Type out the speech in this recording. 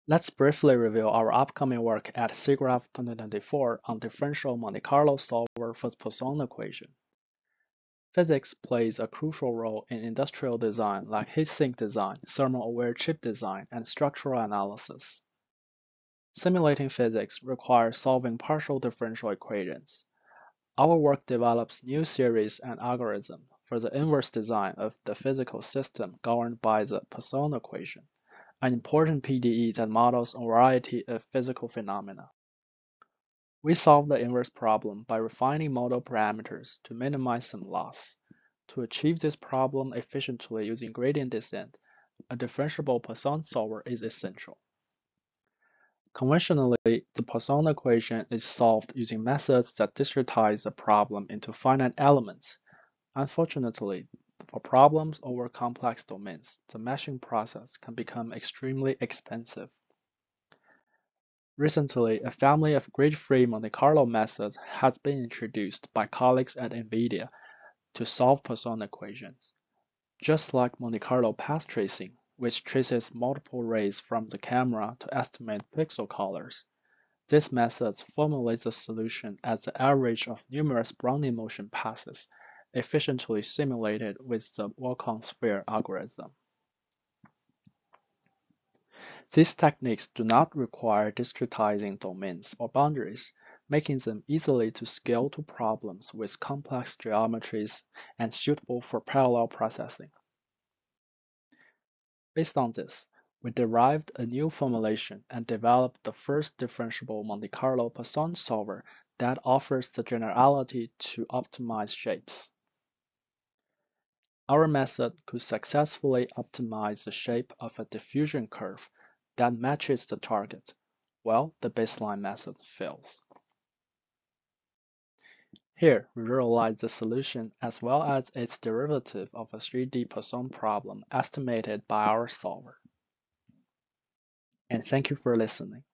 Let's briefly review our upcoming work at SIGGRAPH 2024 on differential Monte Carlo solver for the Poisson equation. Physics plays a crucial role in industrial design like heat sink design, thermal-aware chip design, and structural analysis. Simulating physics requires solving partial differential equations. Our work develops new theories and algorithms for the inverse design of the physical system governed by the Poisson equation, an important PDE that models a variety of physical phenomena. We solve the inverse problem by refining model parameters to minimize some loss. To achieve this problem efficiently using gradient descent, a differentiable Poisson solver is essential. Conventionally, the Poisson equation is solved using methods that discretize the problem into finite elements. Unfortunately, for problems over complex domains, the meshing process can become extremely expensive. Recently, a family of grid-free Monte Carlo methods has been introduced by colleagues at NVIDIA to solve Poisson equations. Just like Monte Carlo path tracing, which traces multiple rays from the camera to estimate pixel colors, this method formulates a solution as the average of numerous Brownian motion passes, efficiently simulated with the Volcon sphere algorithm. These techniques do not require discretizing domains or boundaries, making them easily to scale to problems with complex geometries and suitable for parallel processing. Based on this, we derived a new formulation and developed the first differentiable Monte Carlo Poisson solver that offers the generality to optimize shapes. Our method could successfully optimize the shape of a diffusion curve that matches the target, while the baseline method fails. Here, we realize the solution as well as its derivative of a 3D Poisson problem estimated by our solver. And thank you for listening.